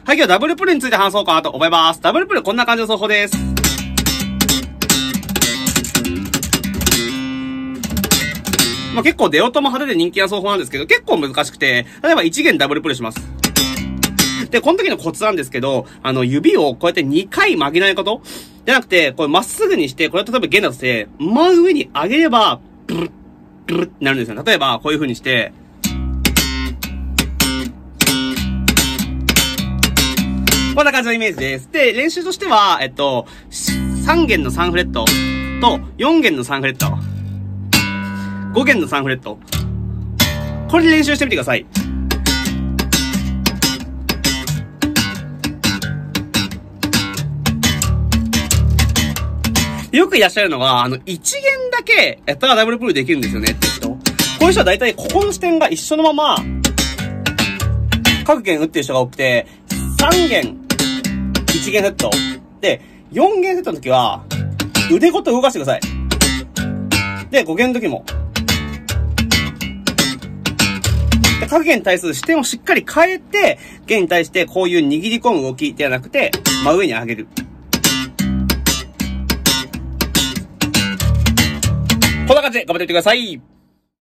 はい、今日はダブルプルについて話そうかなと思います。ダブルプルこんな感じの奏法です。まあ、結構出音も派手で人気な奏法なんですけど、結構難しくて、例えば1弦ダブルプルします。で、この時のコツなんですけど、指をこうやって2回曲げないことじゃなくて、これまっすぐにして、これ例えば弦だとして、真上に上げれば、ブルッ、ブルッってなるんですよ。例えば、こういう風にして、こんな感じのイメージです。で、練習としては、3弦の3フレットと4弦の3フレット。5弦の3フレット。これで練習してみてください。よくいらっしゃるのが、1弦だけやったらダブルプルできるんですよねって人。こういう人は大体ここの視点が一緒のまま、各弦打ってる人が多くて、3弦、1弦セット。で、4弦セットの時は、腕ごと動かしてください。で、5弦の時も。各弦に対する視点をしっかり変えて、弦に対してこういう握り込む動きではなくて、真上に上げる。こんな感じで頑張ってみてください。